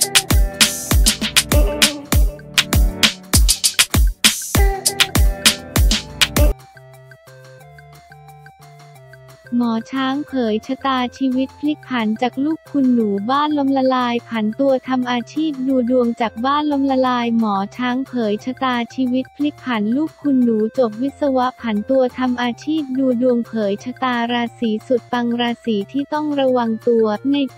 หมอช้างเผยชะตาชีวิตพลิกผันจากลูกคุณหนูบ้านล้มละลายผันตัวทำอาชีพดูดวงจากบ้านล้มละลายหมอช้างเผยชะตาชีวิตพลิกผันลูกคุณหนูจบวิศวะผันตัวทำอาชีพดูดวงเผยชะตาราศีสุดปังราศีที่ต้องระวังตัวในปี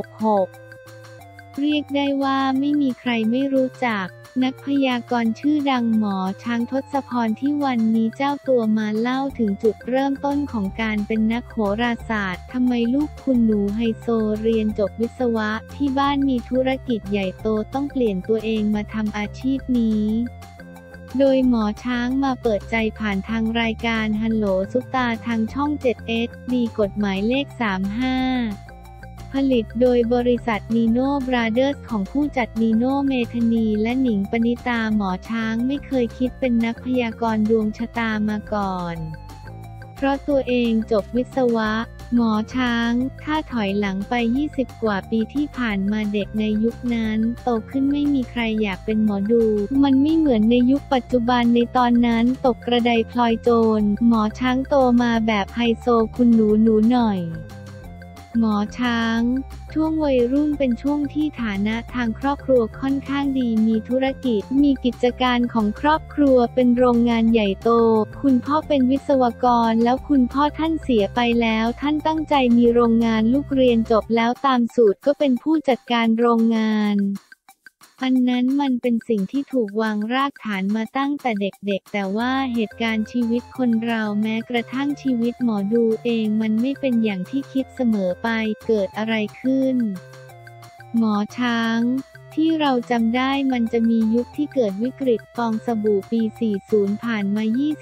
66 เรียกได้ว่าไม่มีใครไม่รู้จักนักพยากรณ์ชื่อดังหมอช้างทศพรที่วันนี้เจ้าตัวมาเล่าถึงจุดเริ่มต้นของการเป็นนักโหราศาสตร์ทำไมลูกคุณหนูไฮโซเรียนจบวิศวะที่บ้านมีธุรกิจใหญ่โตต้องเปลี่ยนตัวเองมาทำอาชีพนี้โดยหมอช้างมาเปิดใจผ่านทางรายการฮัลโหลซุปตาทางช่อง 7SD กฎหมายเลข 35ผลิตโดยบริษัทนีโน่บราเดอร์สของผู้จัดนีโน่เมธานีและหนิงปณิตาหมอช้างไม่เคยคิดเป็นนักพยากรณ์ดวงชะตามาก่อนเพราะตัวเองจบวิศวะหมอช้างถ้าถอยหลังไป20กว่าปีที่ผ่านมาเด็กในยุคนั้นโตขึ้นไม่มีใครอยากเป็นหมอดูมันไม่เหมือนในยุคปัจจุบันในตอนนั้นตกกระไดพลอยโจรหมอช้างโตมาแบบไฮโซคุณหนูหน่อยหมอช้างช่วงวัยรุ่นเป็นช่วงที่ฐานะทางครอบครัวค่อนข้างดีมีธุรกิจมีกิจการของครอบครัวเป็นโรงงานใหญ่โตคุณพ่อเป็นวิศวกรแล้วคุณพ่อท่านเสียไปแล้วท่านตั้งใจมีโรงงานลูกเรียนจบแล้วตามสูตรก็เป็นผู้จัดการโรงงานอันนั้นมันเป็นสิ่งที่ถูกวางรากฐานมาตั้งแต่เด็กๆแต่ว่าเหตุการณ์ชีวิตคนเราแม้กระทั่งชีวิตหมอดูเองมันไม่เป็นอย่างที่คิดเสมอไปเกิดอะไรขึ้นหมอช้างที่เราจำได้มันจะมียุคที่เกิดวิกฤตฟองสบู่ปี 40 ผ่านมา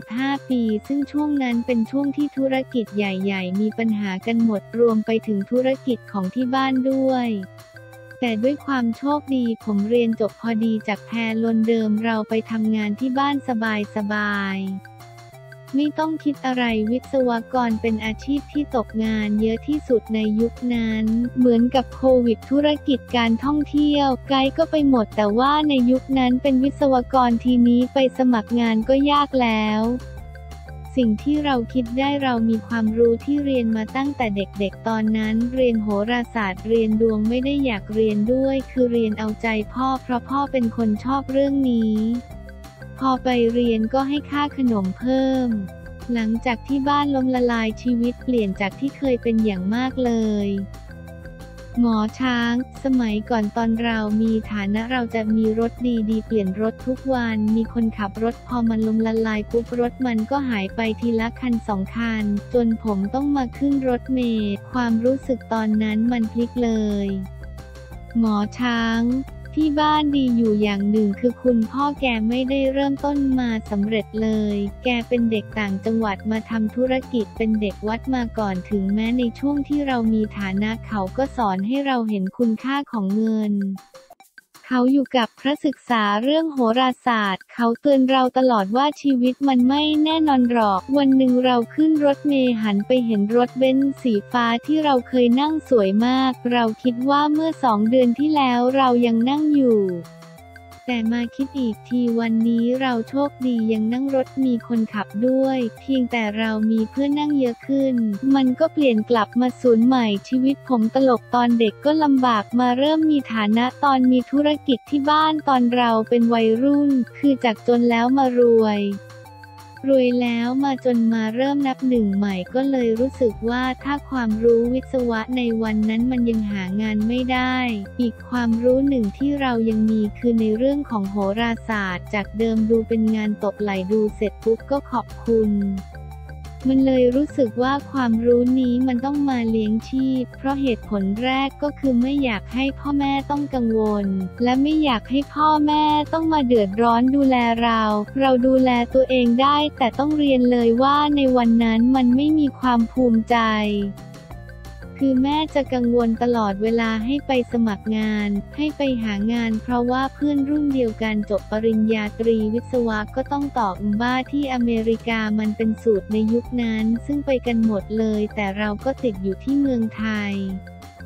25 ปีซึ่งช่วงนั้นเป็นช่วงที่ธุรกิจใหญ่ๆมีปัญหากันหมดรวมไปถึงธุรกิจของที่บ้านด้วยแต่ด้วยความโชคดีผมเรียนจบพอดีจากแพรลนเดิมเราไปทำงานที่บ้านสบายๆไม่ต้องคิดอะไรวิศวกรเป็นอาชีพที่ตกงานเยอะที่สุดในยุคนั้นเหมือนกับโควิดธุรกิจการท่องเที่ยวไกด์ก็ไปหมดแต่ว่าในยุคนั้นเป็นวิศวกรทีนี้ไปสมัครงานก็ยากแล้วสิ่งที่เราคิดได้เรามีความรู้ที่เรียนมาตั้งแต่เด็กๆตอนนั้นเรียนโหราศาสตร์เรียนดวงไม่ได้อยากเรียนด้วยคือเรียนเอาใจพ่อเพราะพ่อเป็นคนชอบเรื่องนี้พอไปเรียนก็ให้ค่าขนมเพิ่มหลังจากที่บ้านล้มละลายชีวิตเปลี่ยนจากที่เคยเป็นอย่างมากเลยหมอช้างสมัยก่อนตอนเรามีฐานะเราจะมีรถดีๆเปลี่ยนรถทุกวันมีคนขับรถพอมันล้มละลายปุ๊บรถมันก็หายไปทีละคัน2 คันจนผมต้องมาขึ้นรถเมล์ความรู้สึกตอนนั้นมันพลิกเลยหมอช้างที่บ้านดีอยู่อย่างหนึ่งคือคุณพ่อแกไม่ได้เริ่มต้นมาสำเร็จเลยแกเป็นเด็กต่างจังหวัดมาทำธุรกิจเป็นเด็กวัดมาก่อนถึงแม้ในช่วงที่เรามีฐานะเขาก็สอนให้เราเห็นคุณค่าของเงินเขาอยู่กับพระศึกษาเรื่องโหราศาสตร์เขาเตือนเราตลอดว่าชีวิตมันไม่แน่นอนหรอกวันหนึ่งเราขึ้นรถเมล์หันไปเห็นรถเบนซ์สีฟ้าที่เราเคยนั่งสวยมากเราคิดว่าเมื่อ2 เดือนที่แล้วเรายังนั่งอยู่แต่มาคิดอีกทีวันนี้เราโชคดียังนั่งรถมีคนขับด้วยเพียงแต่เรามีเพื่อนนั่งเยอะขึ้นมันก็เปลี่ยนกลับมาศูนย์ใหม่ชีวิตผมตลกตอนเด็กก็ลำบากมาเริ่มมีฐานะตอนมีธุรกิจที่บ้านตอนเราเป็นวัยรุ่นคือจากจนแล้วมารวยแล้วมาจนมาเริ่มนับหนึ่งใหม่ก็เลยรู้สึกว่าถ้าความรู้วิศวะในวันนั้นมันยังหางานไม่ได้อีกความรู้หนึ่งที่เรายังมีคือในเรื่องของโหราศาสตร์จากเดิมดูเป็นงานตบไหล่ดูเสร็จปุ๊บก็ขอบคุณมันเลยรู้สึกว่าความรู้นี้มันต้องมาเลี้ยงชีพเพราะเหตุผลแรกก็คือไม่อยากให้พ่อแม่ต้องกังวลและไม่อยากให้พ่อแม่ต้องมาเดือดร้อนดูแลเราดูแลตัวเองได้แต่ต้องเรียนเลยว่าในวันนั้นมันไม่มีความภูมิใจคือแม่จะกังวลตลอดเวลาให้ไปสมัครงานให้ไปหางานเพราะว่าเพื่อนรุ่นเดียวกันจบปริญญาตรีวิศวะก็ต้องต่อบ้าที่อเมริกามันเป็นสูตรในยุคนั้นซึ่งไปกันหมดเลยแต่เราก็ติดอยู่ที่เมืองไทย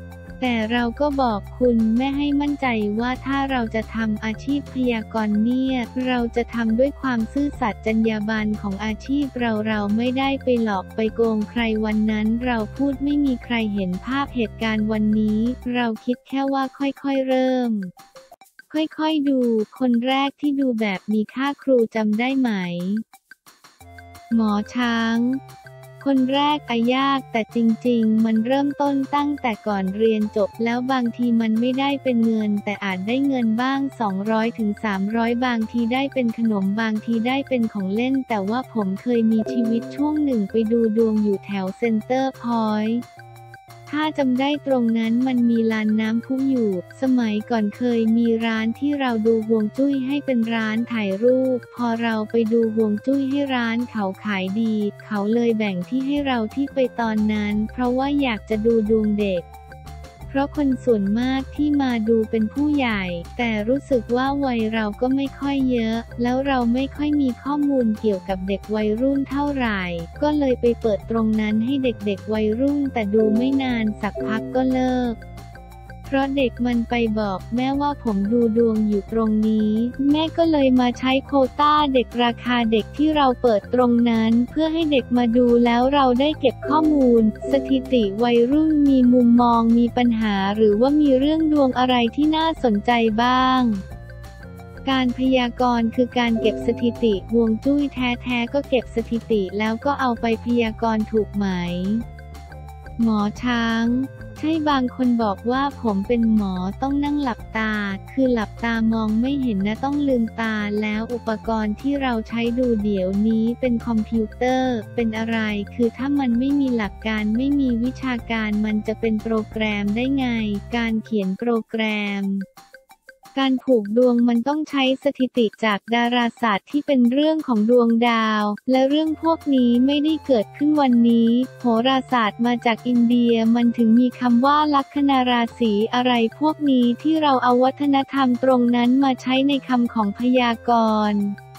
แต่เราก็บอกคุณแม่ให้มั่นใจว่าถ้าเราจะทำอาชีพพยากรณ์เนี่ยเราจะทำด้วยความซื่อสัตย์จรรยาบรรณของอาชีพเราไม่ได้ไปหลอกไปโกงใครวันนั้นเราพูดไม่มีใครเห็นภาพเหตุการณ์วันนี้เราคิดแค่ว่าค่อยๆเริ่มค่อยๆดูคนแรกที่ดูแบบมีค่าครูจำได้ไหมหมอช้างคนแรกยากแต่จริงๆมันเริ่มต้นตั้งแต่ก่อนเรียนจบแล้วบางทีมันไม่ได้เป็นเงินแต่อาจได้เงินบ้าง200 ถึง 300บางทีได้เป็นขนมบางทีได้เป็นของเล่นแต่ว่าผมเคยมีชีวิตช่วงหนึ่งไปดูดวงอยู่แถวเซ็นเตอร์พอยต์ถ้าจำได้ตรงนั้นมันมีลานน้ำพุอยู่สมัยก่อนเคยมีร้านที่เราดูฮวงจุ้ยให้เป็นร้านถ่ายรูปพอเราไปดูฮวงจุ้ยให้ร้านเขาขายดีเขาเลยแบ่งที่ให้เราที่ไปตอนนั้นเพราะว่าอยากจะดูดวงเด็กเพราะคนส่วนมากที่มาดูเป็นผู้ใหญ่แต่รู้สึกว่าวัยเราก็ไม่ค่อยเยอะแล้วเราไม่ค่อยมีข้อมูลเกี่ยวกับเด็กวัยรุ่นเท่าไหร่ก็เลยไปเปิดตรงนั้นให้เด็กๆวัยรุ่นแต่ดูไม่นานสักพักก็เลิกเพราะเด็กมันไปบอกแม่ว่าผมดูดวงอยู่ตรงนี้แม่ก็เลยมาใช้โควต้าเด็กราคาเด็กที่เราเปิดตรงนั้นเพื่อให้เด็กมาดูแล้วเราได้เก็บข้อมูลสถิติวัยรุ่นมีมุมมองมีปัญหาหรือว่ามีเรื่องดวงอะไรที่น่าสนใจบ้างการพยากรณ์คือการเก็บสถิติฮวงจุ้ยแท้ๆก็เก็บสถิติแล้วก็เอาไปพยากรณ์ถูกไหมหมอช้างใช่บางคนบอกว่าผมเป็นหมอต้องนั่งหลับตาคือหลับตามองไม่เห็นนะต้องลืมตาแล้วอุปกรณ์ที่เราใช้ดูเดี๋ยวนี้เป็นคอมพิวเตอร์เป็นอะไรคือถ้ามันไม่มีหลักการไม่มีวิชาการมันจะเป็นโปรแกรมได้ไงการเขียนโปรแกรมการผูกดวงมันต้องใช้สถิติจากดาราศาสตร์ที่เป็นเรื่องของดวงดาวและเรื่องพวกนี้ไม่ได้เกิดขึ้นวันนี้โหราศาสตร์มาจากอินเดียมันถึงมีคำว่าลัคนาราศีอะไรพวกนี้ที่เราเอาวัฒนธรรมตรงนั้นมาใช้ในคำของพยากรณ์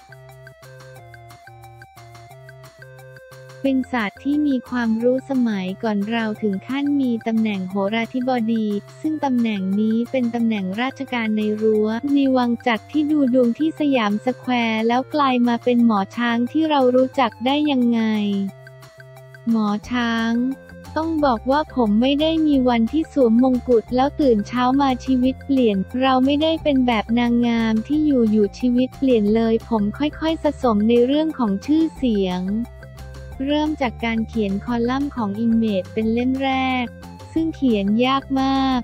เป็นศาสตร์ที่มีความรู้สมัยก่อนเราถึงขั้นมีตำแหน่งโหราธิบดีซึ่งตำแหน่งนี้เป็นตำแหน่งราชการในรั้วในวังจักรที่ดูดวงที่สยามสแควร์แล้วกลายมาเป็นหมอช้างที่เรารู้จักได้ยังไงหมอช้างต้องบอกว่าผมไม่ได้มีวันที่สวมมงกุฎแล้วตื่นเช้ามาชีวิตเปลี่ยนเราไม่ได้เป็นแบบนางงามที่อยู่ชีวิตเปลี่ยนเลยผมค่อยๆสะสมในเรื่องของชื่อเสียงเริ่มจากการเขียนคอลัมน์ของ Image เป็นเล่มแรกซึ่งเขียนยากมาก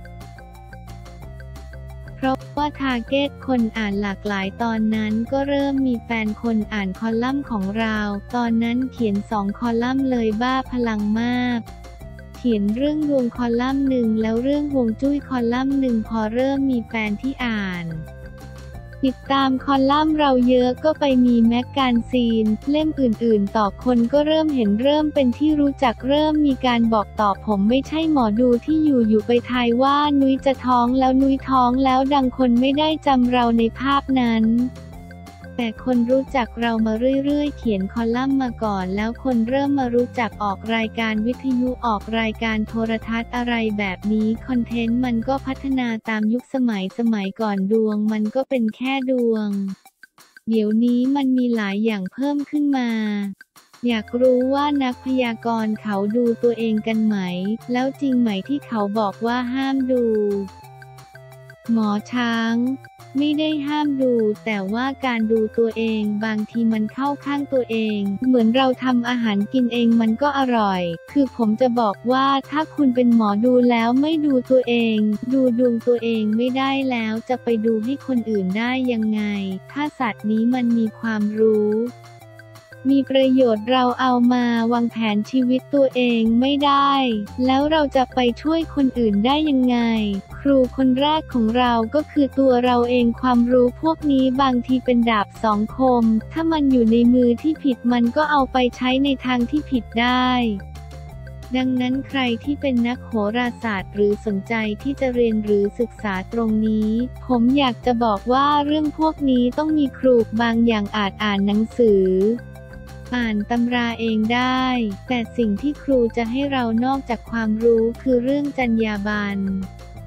เพราะว่าทาร์เก็ตคนอ่านหลากหลายตอนนั้นก็เริ่มมีแฟนคนอ่านคอลัมน์ของเราตอนนั้นเขียน2คอลัมน์เลยบ้าพลังมากเขียนเรื่องดวงคอลัมน์หนึ่งแล้วเรื่องฮวงจุ้ยคอลัมน์หนึ่งพอเริ่มมีแฟนที่อ่านติดตามคอลัมน์เราเยอะก็ไปมีแมกกาซีนเล่มอื่นๆต่อคนก็เริ่มเห็นเริ่มเป็นที่รู้จักเริ่มมีการบอกต่อผมไม่ใช่หมอดูที่อยู่ไปทายว่านุ้ยจะท้องแล้วนุ้ยท้องแล้วดังคนไม่ได้จำเราในภาพนั้นแต่คนรู้จักเรามาเรื่อยๆเขียนคอลัมน์มาก่อนแล้วคนเริ่มมารู้จักออกรายการวิทยุออกรายการโทรทัศน์อะไรแบบนี้คอนเทนต์มันก็พัฒนาตามยุคสมัยก่อนดวงมันก็เป็นแค่ดวงเดี๋ยวนี้มันมีหลายอย่างเพิ่มขึ้นมาอยากรู้ว่านักพยากรณ์เขาดูตัวเองกันไหมแล้วจริงไหมที่เขาบอกว่าห้ามดูหมอช้างไม่ได้ห้ามดูแต่ว่าการดูตัวเองบางทีมันเข้าข้างตัวเองเหมือนเราทำอาหารกินเองมันก็อร่อยคือผมจะบอกว่าถ้าคุณเป็นหมอดูแล้วไม่ดูตัวเองดูดวงตัวเองไม่ได้แล้วจะไปดูให้คนอื่นได้ยังไงถ้าสัตว์นี้มันมีความรู้มีประโยชน์เราเอามาวางแผนชีวิตตัวเองไม่ได้แล้วเราจะไปช่วยคนอื่นได้ยังไงครูคนแรกของเราก็คือตัวเราเองความรู้พวกนี้บางทีเป็นดาบสองคมถ้ามันอยู่ในมือที่ผิดมันก็เอาไปใช้ในทางที่ผิดได้ดังนั้นใครที่เป็นนักโหราศาสตร์หรือสนใจที่จะเรียนหรือศึกษาตรงนี้ผมอยากจะบอกว่าเรื่องพวกนี้ต้องมีครูบางอย่างอ่านหนังสืออ่านตำราเองได้แต่สิ่งที่ครูจะให้เรานอกจากความรู้คือเรื่องจรรยาบรรณ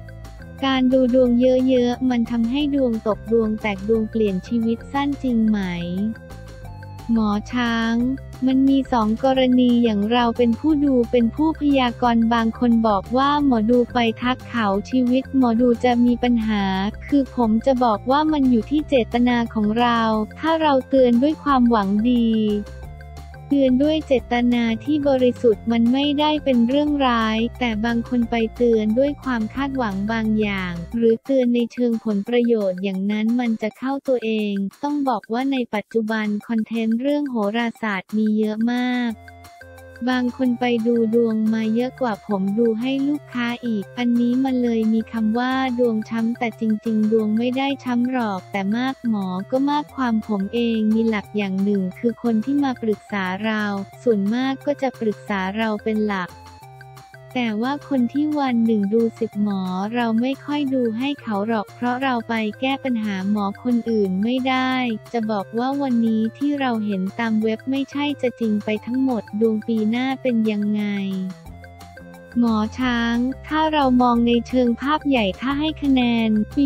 การดูดวงเยอะๆมันทำให้ดวงตกดวงแตกดวงเปลี่ยนชีวิตสั้นจริงไหมหมอช้างมันมีสองกรณีอย่างเราเป็นผู้ดูเป็นผู้พยากรณ์บางคนบอกว่าหมอดูไปทักเขาชีวิตหมอดูจะมีปัญหาคือผมจะบอกว่ามันอยู่ที่เจตนาของเราถ้าเราเตือนด้วยความหวังดีเตือนด้วยเจตนาที่บริสุทธิ์มันไม่ได้เป็นเรื่องร้ายแต่บางคนไปเตือนด้วยความคาดหวังบางอย่างหรือเตือนในเชิงผลประโยชน์อย่างนั้นมันจะเข้าตัวเองต้องบอกว่าในปัจจุบันคอนเทนต์เรื่องโหราศาสตร์มีเยอะมากบางคนไปดูดวงมาเยอะกว่าผมดูให้ลูกค้าอีกอันนี้มันเลยมีคำว่าดวงช้ำแต่จริงๆดวงไม่ได้ช้ำหรอกแต่มากหมอก็มากความผมเองมีหลักอย่างหนึ่งคือคนที่มาปรึกษาเราส่วนมากก็จะปรึกษาเราเป็นหลักแต่ว่าคนที่วันหนึ่งดู10หมอเราไม่ค่อยดูให้เขาหรอกเพราะเราไปแก้ปัญหาหมอคนอื่นไม่ได้จะบอกว่าวันนี้ที่เราเห็นตามเว็บไม่ใช่จะจริงไปทั้งหมดดวงปีหน้าเป็นยังไงหมอช้างถ้าเรามองในเชิงภาพใหญ่ถ้าให้คะแนนปี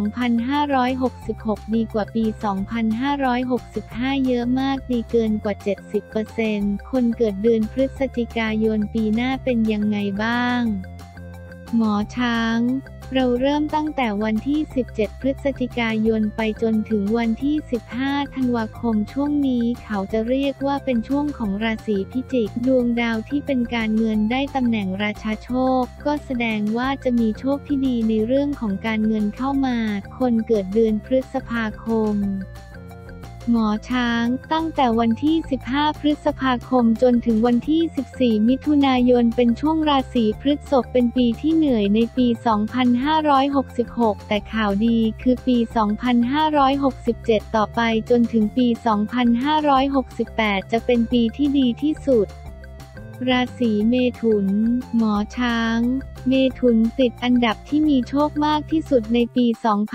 2566 ดีกว่าปี 2565 เยอะมากดีเกินกว่า 70%คนเกิดเดือนพฤศจิกายนปีหน้าเป็นยังไงบ้างหมอช้างเราเริ่มตั้งแต่วันที่ 17 พฤศจิกายนไปจนถึงวันที่ 15 ธันวาคมช่วงนี้เขาจะเรียกว่าเป็นช่วงของราศีพิจิกดวงดาวที่เป็นการเงินได้ตำแหน่งราชาโชคก็แสดงว่าจะมีโชคที่ดีในเรื่องของการเงินเข้ามาคนเกิดเดือนพฤษภาคมหมอช้างตั้งแต่วันที่ 15 พฤษภาคมจนถึงวันที่ 14 มิถุนายนเป็นช่วงราศีพฤษภเป็นปีที่เหนื่อยในปี 2566 แต่ข่าวดีคือปี 2567 ต่อไปจนถึงปี 2568 จะเป็นปีที่ดีที่สุดราศีเมถุนหมอช้างเมถุนติดอันดับที่มีโชคมากที่สุดในปี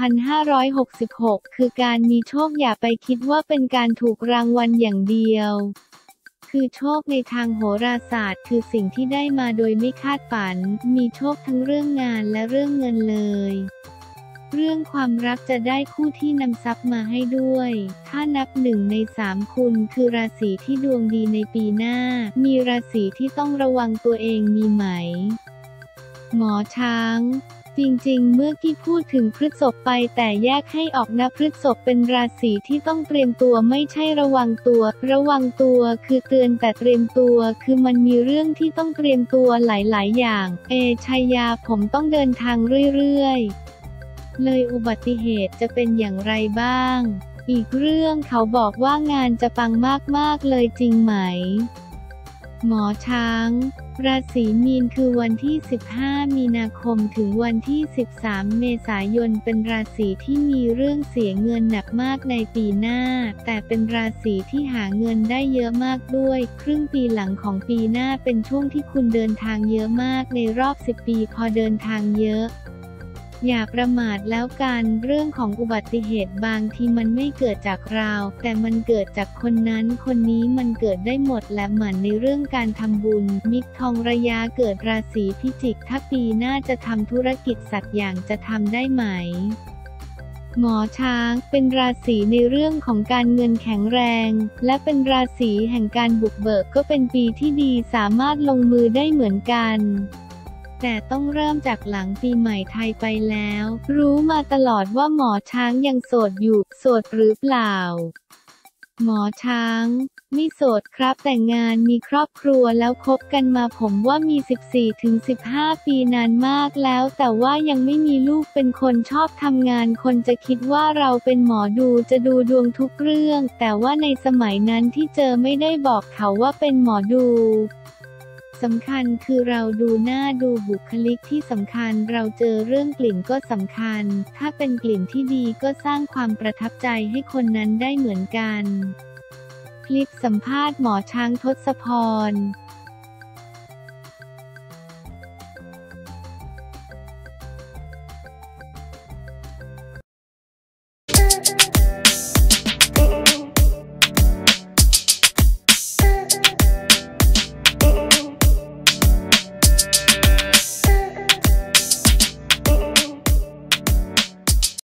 2566 คือการมีโชคอย่าไปคิดว่าเป็นการถูกรางวัลอย่างเดียวคือโชคในทางโหราศาสตร์คือสิ่งที่ได้มาโดยไม่คาดฝันมีโชคทั้งเรื่องงานและเรื่องเงินเลยเรื่องความรักจะได้คู่ที่นำทรัพย์มาให้ด้วยถ้านับ1 ใน 3คุณคือราศีที่ดวงดีในปีหน้ามีราศีที่ต้องระวังตัวเองมีไหมหมอช้างจริงๆเมื่อกี้พูดถึงพฤษภไปแต่แยกให้ออกนะพฤษภเป็นราศีที่ต้องเตรียมตัวไม่ใช่ระวังตัวระวังตัวคือเตือนแต่เตรียมตัวคือมันมีเรื่องที่ต้องเตรียมตัวหลายๆอย่างชัยยาผมต้องเดินทางเรื่อยๆเลยอุบัติเหตุจะเป็นอย่างไรบ้างอีกเรื่องเขาบอกว่างานจะปังมากๆเลยจริงไหมหมอช้างราศีมีนคือวันที่ 15 มีนาคมถึงวันที่ 13 เมษายนเป็นราศีที่มีเรื่องเสียเงินหนักมากในปีหน้าแต่เป็นราศีที่หาเงินได้เยอะมากด้วยครึ่งปีหลังของปีหน้าเป็นช่วงที่คุณเดินทางเยอะมากในรอบ10 ปีพอเดินทางเยอะอย่าประมาทแล้วกันเรื่องของอุบัติเหตุบางทีมันไม่เกิดจากเราแต่มันเกิดจากคนนั้นคนนี้มันเกิดได้หมดและหมั่นในเรื่องการทำบุญมิตรทองระยะเกิดราศีพิจิกถ้าปีหน้าจะทำธุรกิจสักอย่างจะทำได้ไหมหมอช้างเป็นราศีในเรื่องของการเงินแข็งแรงและเป็นราศีแห่งการบุกเบิกก็เป็นปีที่ดีสามารถลงมือได้เหมือนกันแต่ต้องเริ่มจากหลังปีใหม่ไทยไปแล้วรู้มาตลอดว่าหมอช้างยังโสดอยู่โสดหรือเปล่าหมอช้างไม่โสดครับแต่งงานมีครอบครัวแล้วคบกันมาผมว่ามี 14-15 ปีนานมากแล้วแต่ว่ายังไม่มีลูกเป็นคนชอบทำงานคนจะคิดว่าเราเป็นหมอดูจะดูดวงทุกเรื่องแต่ว่าในสมัยนั้นที่เจอไม่ได้บอกเขาว่าเป็นหมอดูสำคัญคือเราดูหน้าดูบุคลิกที่สำคัญเราเจอเรื่องกลิ่นก็สำคัญถ้าเป็นกลิ่นที่ดีก็สร้างความประทับใจให้คนนั้นได้เหมือนกันคลิปสัมภาษณ์หมอช้างทศพร